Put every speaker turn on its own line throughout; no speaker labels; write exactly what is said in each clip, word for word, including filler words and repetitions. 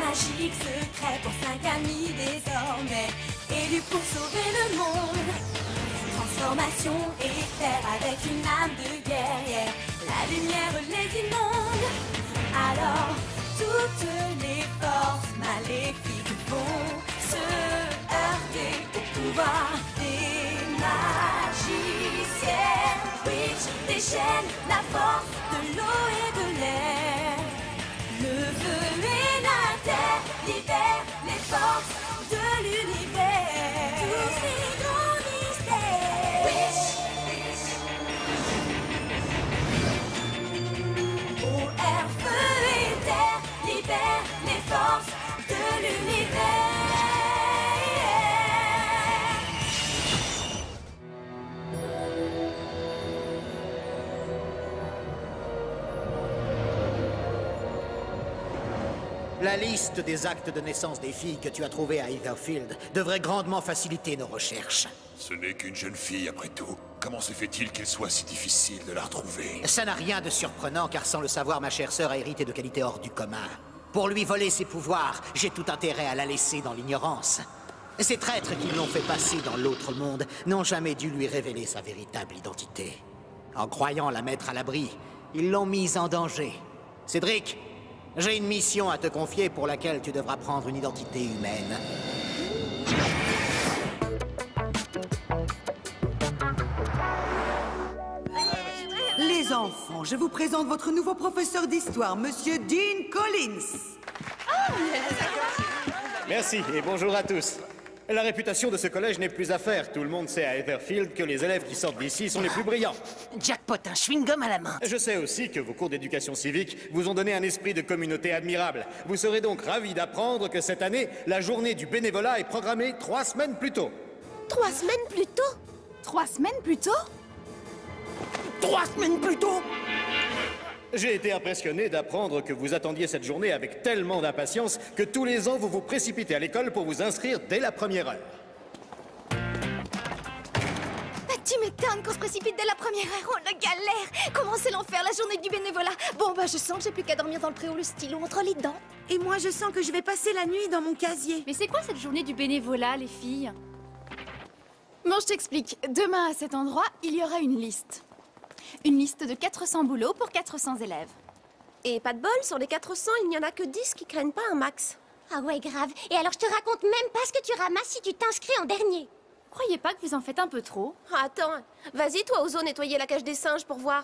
magique secret pour cinq amis désormais, élus pour sauver le monde. Transformation éclair avec une âme de guerrière, la lumière les inonde. Alors toutes les forces maléfiques vont se heurter au pouvoir des magiciens. Witch déchaîne la force de l'eau et de l'air. Le feu et la terre libèrent les forces de l'univers. Tous ces grands mystères. Witch. Eau, air, feu et terre libèrent les forces de l'univers.
La liste des actes de naissance des filles que tu as trouvées à Etherfield devrait grandement faciliter nos recherches.
Ce n'est qu'une jeune fille, après tout. Comment se fait-il qu'il soit si difficile de la retrouver?
Ça n'a rien de surprenant, car sans le savoir, ma chère sœur a hérité de qualités hors du commun. Pour lui voler ses pouvoirs, j'ai tout intérêt à la laisser dans l'ignorance. Ces traîtres qui l'ont fait passer dans l'autre monde n'ont jamais dû lui révéler sa véritable identité. En croyant la mettre à l'abri, ils l'ont mise en danger. Cédric, j'ai une mission à te confier pour laquelle tu devras prendre une identité humaine.
Les enfants, je vous présente votre nouveau professeur d'histoire, Monsieur Dean Collins.
Merci et bonjour à tous. La réputation de ce collège n'est plus à faire. Tout le monde sait à Etherfield que les élèves qui sortent d'ici sont les plus brillants.
Jackpot, un chewing-gum à la main.
Je sais aussi que vos cours d'éducation civique vous ont donné un esprit de communauté admirable. Vous serez donc ravis d'apprendre que cette année, la journée du bénévolat est programmée trois semaines plus tôt.
Trois semaines plus tôt? Trois semaines plus tôt?
Trois semaines plus tôt.
J'ai été impressionné d'apprendre que vous attendiez cette journée avec tellement d'impatience que tous les ans vous vous précipitez à l'école pour vous inscrire dès la première heure.
Bah, tu m'étonnes qu'on se précipite dès la première heure, on la galère. Comment c'est l'enfer, la journée du bénévolat? Bon, bah je sens que j'ai plus qu'à dormir dans le préau, le stylo entre les dents.
Et moi, je sens que je vais passer la nuit dans mon casier.
Mais c'est quoi cette journée du bénévolat, les filles? Bon, je t'explique. Demain, à cet endroit, il y aura une liste. Une liste de quatre cents boulots pour quatre cents élèves.
Et pas de bol, sur les quatre cents, il n'y en a que dix qui craignent pas un max.
Ah ouais, grave. Et alors je te raconte même pas ce que tu ramasses si tu t'inscris en dernier.
Croyez pas que vous en faites un peu trop?
Ah, attends, vas-y toi, Ozo, nettoyer la cage des singes pour voir.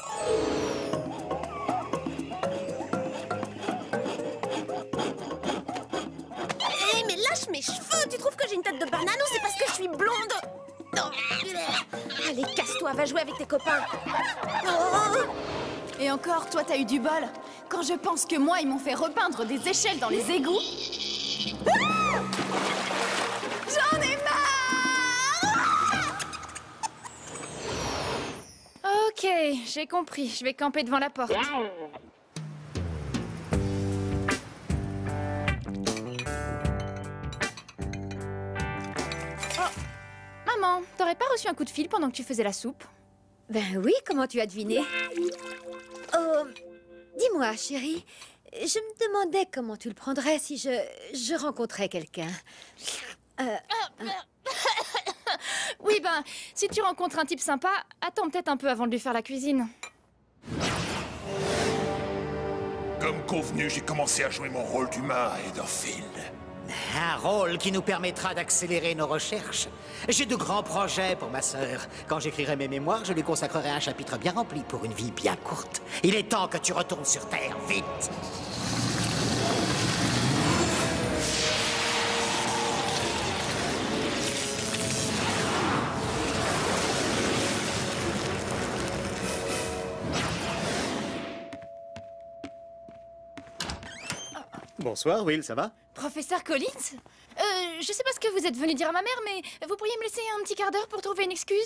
Hé, hey, mais lâche mes cheveux. Tu trouves que j'ai une tête de banane ou c'est parce que je suis blonde? Non. Allez, casse-toi, va jouer avec tes copains. Oh.
Et encore, toi, t'as eu du bol. Quand je pense que moi, ils m'ont fait repeindre des échelles dans les égouts. Ah, j'en ai marre. Ok, j'ai compris. Je vais camper devant la porte. Maman, t'aurais pas reçu un coup de fil pendant que tu faisais la soupe?
Ben oui, comment tu as deviné? Oh, dis-moi, chérie, je me demandais comment tu le prendrais si je, je rencontrais quelqu'un. Euh,
euh... Oui, ben, si tu rencontres un type sympa, attends peut-être un peu avant de lui faire la cuisine.
Comme convenu, j'ai commencé à jouer mon rôle d'humain à Etherfield.
Un rôle qui nous permettra d'accélérer nos recherches. J'ai de grands projets pour ma sœur. Quand j'écrirai mes mémoires, je lui consacrerai un chapitre bien rempli pour une vie bien courte. Il est temps que tu retournes sur Terre, vite!
Bonsoir, Will, ça va?
Professeur Collins? Euh, je sais pas ce que vous êtes venu dire à ma mère, mais vous pourriez me laisser un petit quart d'heure pour trouver une excuse?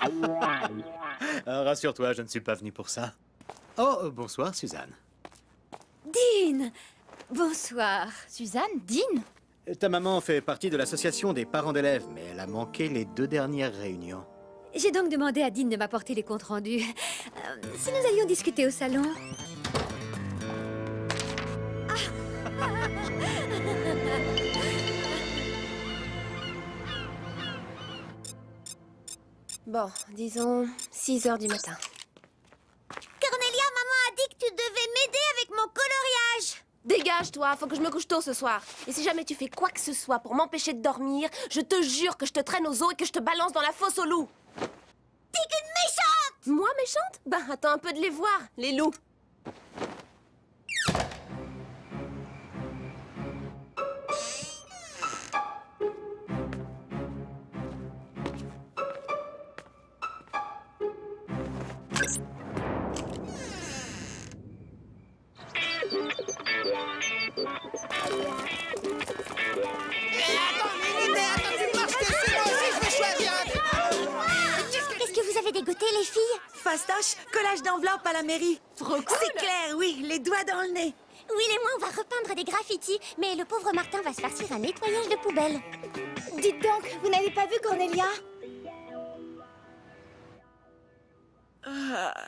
Ah, rassure-toi, je ne suis pas venu pour ça. Oh, bonsoir, Suzanne.
Dean! Bonsoir.
Suzanne? Dean?
Ta maman fait partie de l'association des parents d'élèves, mais elle a manqué les deux dernières réunions.
J'ai donc demandé à Dean de m'apporter les comptes rendus. Euh, si nous allions discuter au salon... Ah!
Bon, disons six heures du matin.
Cornelia, maman a dit que tu devais m'aider avec mon coloriage.
Dégage-toi, faut que je me couche tôt ce soir. Et si jamais tu fais quoi que ce soit pour m'empêcher de dormir, je te jure que je te traîne aux os et que je te balance dans la fosse aux loups.
T'es qu'une méchante!
Moi, méchante? Bah, attends un peu de les voir, les loups.
Qu'est-ce que vous avez dégoté, les filles?
Fastoche, collage d'enveloppe à la mairie.
Trop cool.
C'est clair, oui, les doigts dans le nez.
Will et moi, on va repeindre des graffitis, mais le pauvre Martin va se farcir un nettoyage de poubelle.
Dites donc, vous n'avez pas vu Cornelia?
Ah.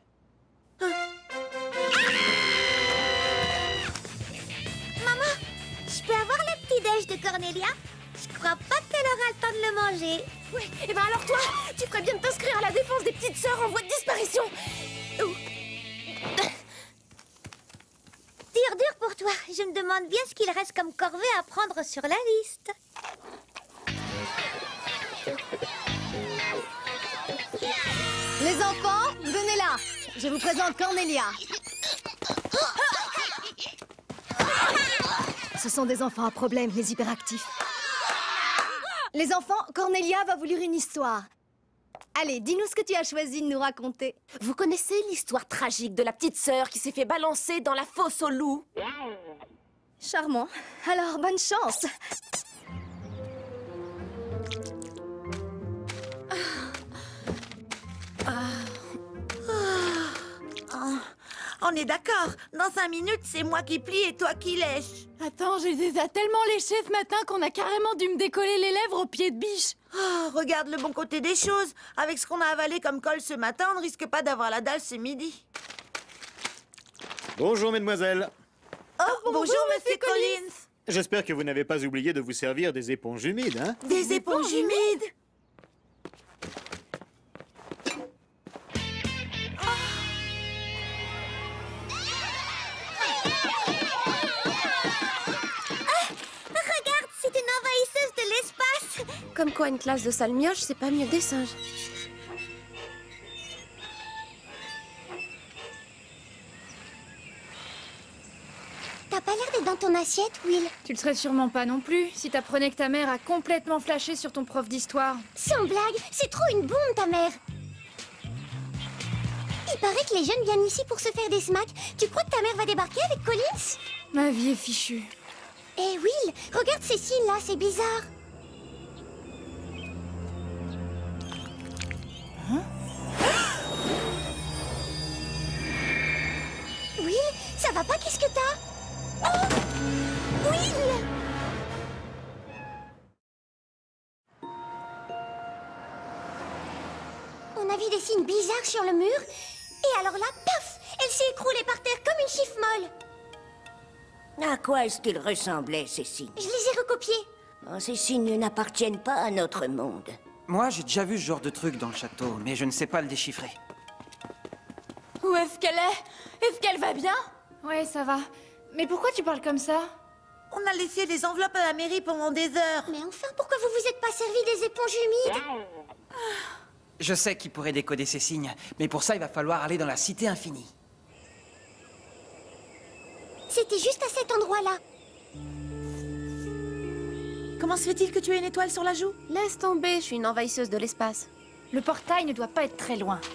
Maman, je peux avoir le petit-déj de Cornelia? Je crois pas qu'elle aura le temps de le manger.
Ouais, et ben alors toi, tu ferais bien de t'inscrire à la défense des petites sœurs en voie de disparition. Ouh.
Dur, dur pour toi. Je me demande bien ce qu'il reste comme corvée à prendre sur la liste.
Les enfants, venez-la. Je vous présente Cornelia. Ce sont des enfants à problème, les hyperactifs. Les enfants, Cornelia va vous lire une histoire. Allez, dis-nous ce que tu as choisi de nous raconter.
Vous connaissez l'histoire tragique de la petite sœur qui s'est fait balancer dans la fosse aux loups?
Charmant. Alors, bonne chance.
On est d'accord. Dans cinq minutes, c'est moi qui plie et toi qui lèche.
Attends, je les ai tellement léchés ce matin qu'on a carrément dû me décoller les lèvres au pied de biche.
Oh, regarde le bon côté des choses. Avec ce qu'on a avalé comme colle ce matin, on ne risque pas d'avoir la dalle ce midi.
Bonjour, mesdemoiselles.
Oh, bonjour, bonjour monsieur Collins.
J'espère que vous n'avez pas oublié de vous servir des éponges humides, hein?
Des éponges humides?
Comme quoi, une classe de sale mioche, c'est pas mieux que des singes.
T'as pas l'air d'être dans ton assiette, Will.
Tu le serais sûrement pas non plus, si t'apprenais que ta mère a complètement flashé sur ton prof d'histoire.
Sans blague, c'est trop une bombe, ta mère. Il paraît que les jeunes viennent ici pour se faire des smacks. Tu crois que ta mère va débarquer avec Collins?
Ma vie est fichue.
Eh Will, regarde ces signes là, c'est bizarre.
Hein?
Will, ça va pas, qu'est-ce que t'as? Oh Will! On a vu des signes bizarres sur le mur, et alors là, paf! Elle s'est écroulée par terre comme une chiffe molle.
À quoi est-ce qu'ils ressemblaient, ces signes?
Je les ai recopiés.
Oh, ces signes n'appartiennent pas à notre monde.
Moi, j'ai déjà vu ce genre de truc dans le château, mais je ne sais pas le déchiffrer.
Où est-ce qu'elle est? Est-ce qu'elle va bien? Ouais, ça va. Mais pourquoi tu parles comme ça?
On a laissé des enveloppes à la mairie pendant des heures.
Mais enfin, pourquoi vous vous êtes pas servi des éponges humides?
Je sais qui pourrait décoder ces signes, mais pour ça, il va falloir aller dans la cité infinie.
C'était juste à cet endroit-là.
Comment se fait-il que tu aies une étoile sur la joue?
Laisse tomber, je suis une envahisseuse de l'espace.
Le portail ne doit pas être très loin.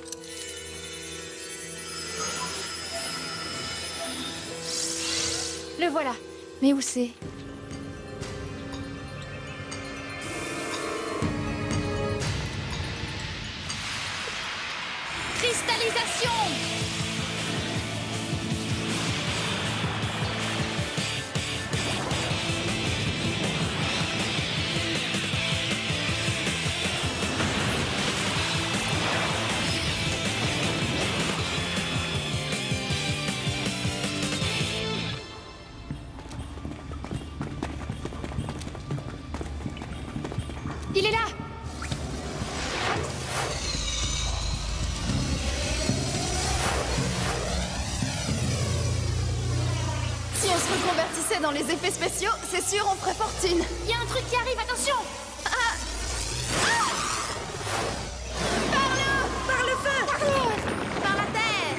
Le voilà. Mais où c'est? Cristallisation! dans les effets spéciaux, c'est sûr, on ferait fortune.
Il y a un truc qui arrive, attention!
Ah. Ah. Par l'eau!
Par le feu! Par l'air!
Par la terre!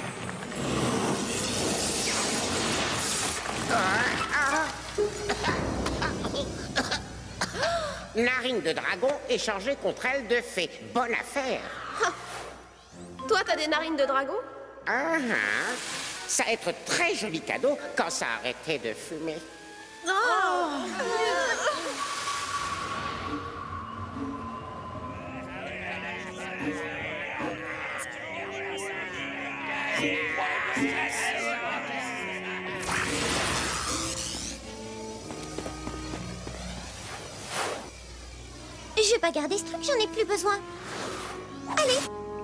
Narine de dragon échangée contre aile de fée. Bonne affaire.
Ah. Toi, t'as des narines de dragon?
Ah ah. Ça va être très joli cadeau quand ça a arrêté de fumer.
Oh.
Je vais pas garder ce truc, j'en ai plus besoin. Allez.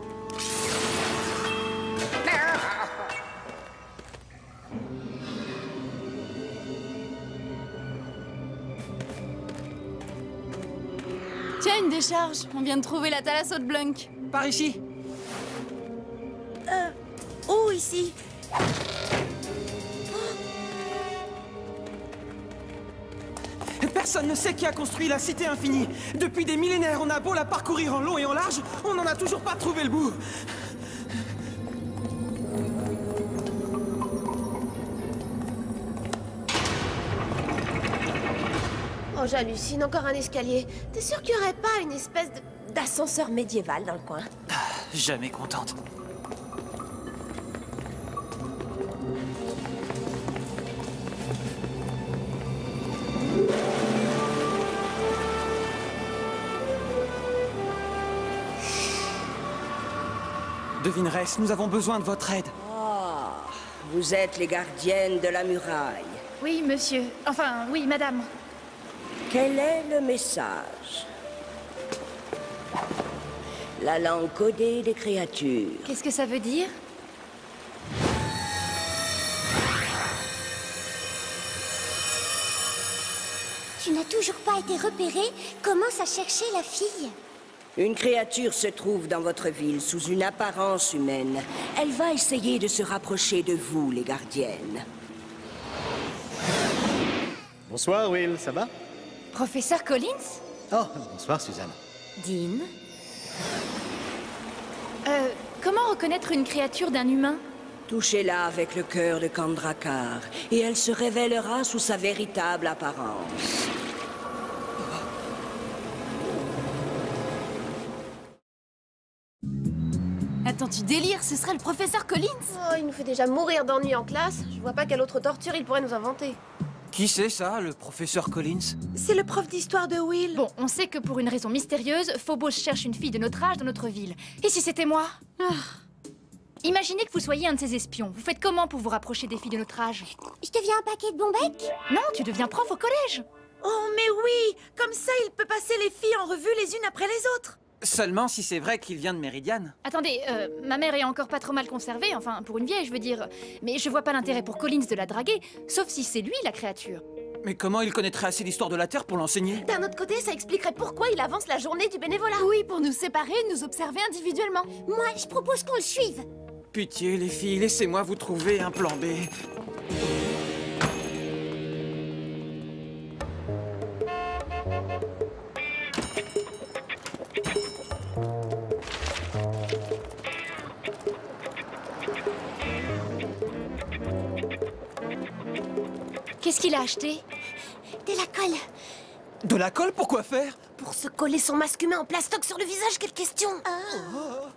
Tiens, une décharge. On vient de trouver la thalasso de Blunk.
Par ici.
Euh... Oh, ici.
Personne ne sait qui a construit la cité infinie. Depuis des millénaires, on a beau la parcourir en long et en large, on n'en a toujours pas trouvé le bout.
Oh, j'hallucine, encore un escalier. T'es sûr qu'il n'y aurait pas une espèce de- d'ascenseur médiéval dans le coin?
Jamais contente.
Devineresse, nous avons besoin de votre aide.
Ah, vous êtes les gardiennes de la muraille.
Oui, monsieur. Enfin, oui, madame.
Quel est le message? La langue codée des créatures.
Qu'est-ce que ça veut dire?
Tu n'as toujours pas été repéré. Commence à chercher la fille.
Une créature se trouve dans votre ville sous une apparence humaine. Elle va essayer de se rapprocher de vous, les gardiennes.
Bonsoir, Will, ça va?
Professeur Collins?
Oh, bonsoir, Suzanne.
Dean?
Euh, comment reconnaître une créature d'un humain?
Touchez-la avec le cœur de Kandrakar, et elle se révélera sous sa véritable apparence.
Attends, tu délires, ce serait le professeur Collins?
Oh, il nous fait déjà mourir d'ennui en classe. Je vois pas quelle autre torture il pourrait nous inventer.
Qui c'est ça, le professeur Collins?
C'est le prof d'histoire de Will.
Bon, on sait que pour une raison mystérieuse, Phobos cherche une fille de notre âge dans notre ville. Et si c'était moi? Ah. Imaginez que vous soyez un de ces espions. Vous faites comment pour vous rapprocher des filles de notre âge?
Je deviens un paquet de bombecs?
Non, tu deviens prof au collège.
Oh, mais oui! Comme ça, il peut passer les filles en revue les unes après les autres.
Seulement si c'est vrai qu'il vient de Méridian.
Attendez, euh, ma mère est encore pas trop mal conservée, enfin, pour une vieille, je veux dire. Mais je vois pas l'intérêt pour Collins de la draguer, sauf si c'est lui, la créature.
Mais comment il connaîtrait assez l'histoire de la Terre pour l'enseigner?
D'un autre côté, ça expliquerait pourquoi il avance la journée du bénévolat.
Oui, pour nous séparer et nous observer individuellement.
Moi, je propose qu'on le suive.
Pitié, les filles, laissez-moi vous trouver un plan B.
Qu'est-ce qu'il a acheté?
De la colle.
De la colle, pourquoi faire?
Pour se coller son masque humain en plastoc sur le visage, quelle question!
Oh.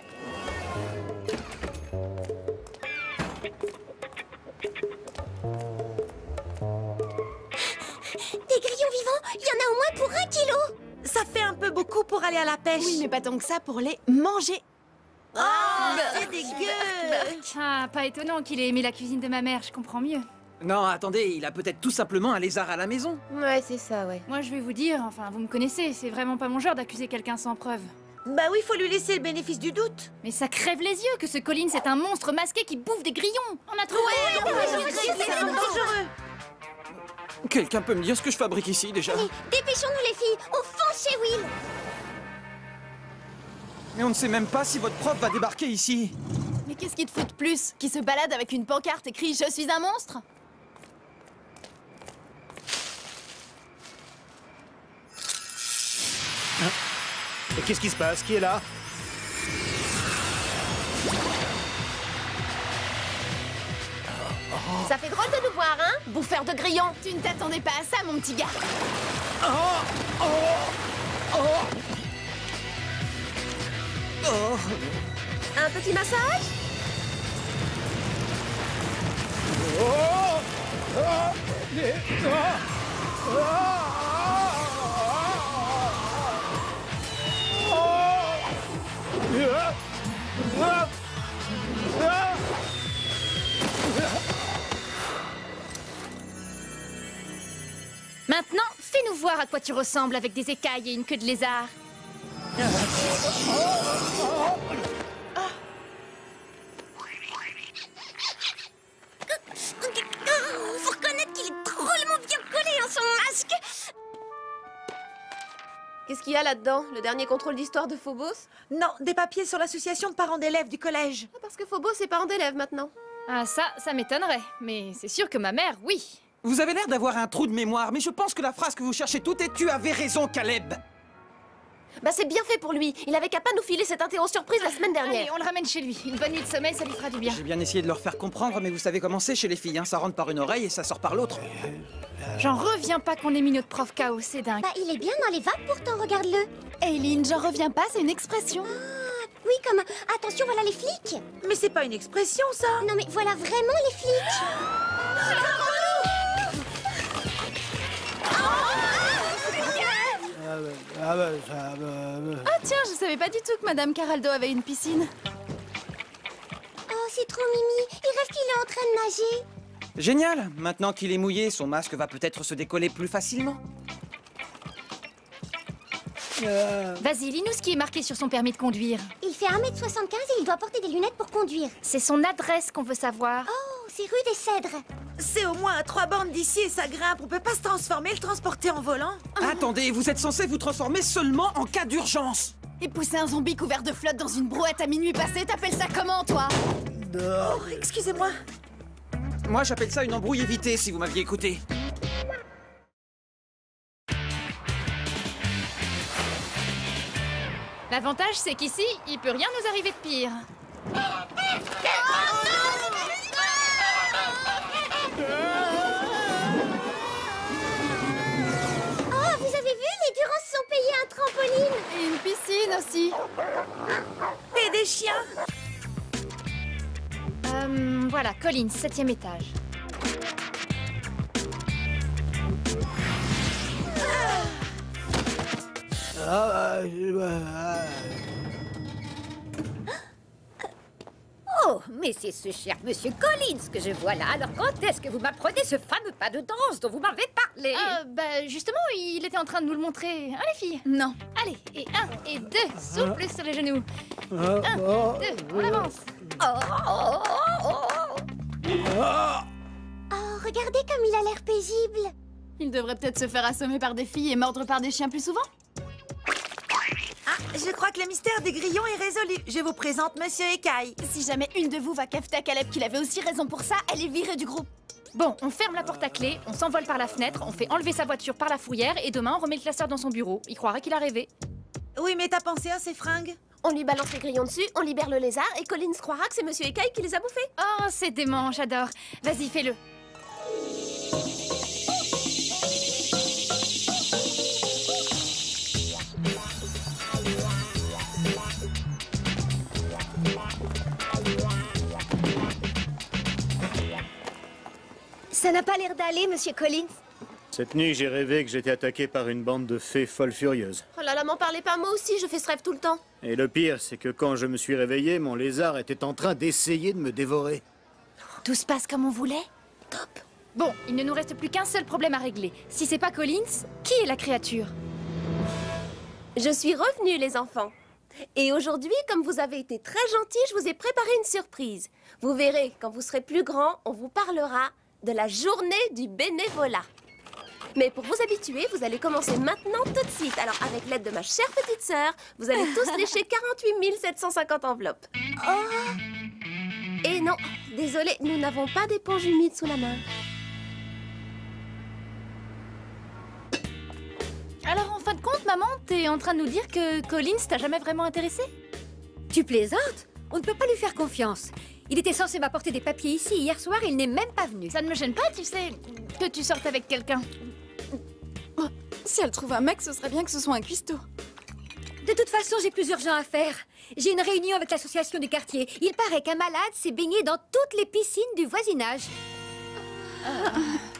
Des grillons vivants, il y en a au moins pour un kilo.
Ça fait un peu beaucoup pour aller à la pêche.
Oui, mais pas tant que ça pour les manger.
Oh, c'est dégueu.
Ah, pas étonnant qu'il ait aimé la cuisine de ma mère, je comprends mieux.
Non, attendez, il a peut-être tout simplement un lézard à la maison.
Ouais, c'est ça, ouais.
Moi, je vais vous dire, enfin, vous me connaissez, c'est vraiment pas mon genre d'accuser quelqu'un sans preuve.
Bah oui, faut lui laisser le bénéfice du doute.
Mais ça crève les yeux que ce Collins est un monstre masqué qui bouffe des grillons. On a trouvé.
Ouais, c'est dangereux.
Quelqu'un peut me dire ce que je fabrique ici, déjà?
Allez, dépêchons-nous les filles, on fonce chez Will.
Mais on ne sait même pas si votre prof va débarquer ici.
Mais qu'est-ce qui te fout de plus? Qui se balade avec une pancarte écrit « Je suis un monstre »
Et qu'est-ce qui se passe? Qui est là?
Ça fait drôle de nous voir, hein, bouffeur de grillons.
Tu ne t'attendais pas à ça, mon petit gars.
Oh, oh, oh. Oh.
Un petit massage?
Oh, oh, mais, oh, oh, oh, oh.
Maintenant, fais-nous voir à quoi tu ressembles avec des écailles et une queue de lézard.
Faut reconnaître qu'il est drôlement bien collé en son masque.
Qu'est-ce qu'il y a là-dedans? Le dernier contrôle d'histoire de Phobos?
Non, des papiers sur l'association de parents d'élèves du collège.
Ah, parce que Phobos est parent d'élèves maintenant.
Ah ça, ça m'étonnerait. Mais c'est sûr que ma mère, oui.
Vous avez l'air d'avoir un trou de mémoire, mais je pense que la phrase que vous cherchez toute est « Tu avais raison, Caleb ».
Bah c'est bien fait pour lui. Il avait qu'à pas nous filer cette interro surprise la semaine dernière.
Allez, on le ramène chez lui. Une bonne nuit de sommeil, ça lui fera du bien.
J'ai bien essayé de leur faire comprendre, mais vous savez comment c'est chez les filles, hein, ça rentre par une oreille et ça sort par l'autre.
J'en reviens pas qu'on ait mis notre prof K O, c'est dingue.
Bah, il est bien dans les vagues pourtant, regarde-le.
Aileen, j'en reviens pas, c'est une expression.
Ah, oui, comme attention, voilà les flics.
Mais c'est pas une expression, ça.
Non, mais voilà vraiment les flics.
Ah tiens, je savais pas du tout que Madame Caraldo avait une piscine.
Oh, c'est trop mimi. Il rêve qu'il est en train de nager.
Génial. Maintenant qu'il est mouillé, son masque va peut-être se décoller plus facilement.
Euh... Vas-y, lis-nous ce qui est marqué sur son permis de conduire.
Il fait un mètre soixante-quinze et il doit porter des lunettes pour conduire.
C'est son adresse qu'on veut savoir.
Oh, c'est rue des Cèdres.
C'est au moins à trois bornes d'ici et ça grimpe. On peut pas se transformer et le transporter en volant.
Oh. Attendez, vous êtes censé vous transformer seulement en cas d'urgence.
Et pousser un zombie couvert de flotte dans une brouette à minuit passé, t'appelles ça comment, toi?
Oh, excusez-moi.
Moi, j'appelle ça une embrouille évitée, si vous m'aviez écouté.
L'avantage, c'est qu'ici, il peut rien nous arriver de pire.
Oh, vous avez vu? Les Durand se sont payés un trampoline.
Et une piscine aussi.
Et des chiens.
Euh, voilà, Collins, septième étage.
Oh, mais c'est ce cher Monsieur Collins que je vois là. Alors quand est-ce que vous m'apprenez ce fameux pas de danse dont vous m'avez parlé?
Euh, bah justement, il était en train de nous le montrer. Hein, les filles? Non. Allez, et un, et deux, souple sur les genoux. Un, deux, on avance.
Oh, oh, oh, oh. Oh, regardez comme il a l'air paisible.
Il devrait peut-être se faire assommer par des filles et mordre par des chiens plus souvent.
Ah, je crois que le mystère des grillons est résolu. Je vous présente Monsieur Écaille.
Si jamais une de vous va cafeter à Caleb qu'il avait aussi raison pour ça, elle est virée du groupe. Bon, on ferme la porte à clé, on s'envole par la fenêtre, on fait enlever sa voiture par la fourrière et demain on remet le classeur dans son bureau. Il croirait qu'il a rêvé.
Oui, mais t'as pensé à ces fringues?
On lui balance les grillons dessus, on libère le lézard et Collins croira que c'est Monsieur Écaille qui les a bouffés.
Oh, c'est dément, j'adore. Vas-y, fais-le.
Ça n'a pas l'air d'aller, Monsieur Collins.
Cette nuit, j'ai rêvé que j'étais attaqué par une bande de fées folles furieuses.
Oh là là, m'en parlez pas, moi aussi, je fais ce rêve tout le temps.
Et le pire, c'est que quand je me suis réveillé, mon lézard était en train d'essayer de me dévorer.
Tout se passe comme on voulait? Top. Bon, il ne nous reste plus qu'un seul problème à régler. Si c'est pas Collins, qui est la créature?
Je suis revenue, les enfants. Et aujourd'hui, comme vous avez été très gentils, je vous ai préparé une surprise. Vous verrez, quand vous serez plus grand, on vous parlera de la journée du bénévolat. Mais pour vous habituer, vous allez commencer maintenant tout de suite. Alors, avec l'aide de ma chère petite sœur, vous allez tous lécher quarante-huit mille sept cent cinquante enveloppes. Oh! Et non, désolé, nous n'avons pas d'éponge humide sous la main.
Alors, en fin de compte, ma maman, t'es en train de nous dire que Collins t'a jamais vraiment intéressé?
Tu plaisantes? On ne peut pas lui faire confiance. Il était censé m'apporter des papiers ici hier soir et il n'est même pas venu.
Ça ne me gêne pas, tu sais, que tu sortes avec quelqu'un. Oh, si elle trouve un mec, ce serait bien que ce soit un cuistot.
De toute façon, j'ai plus urgent à faire. J'ai une réunion avec l'association du quartier. Il paraît qu'un malade s'est baigné dans toutes les piscines du voisinage.
Euh...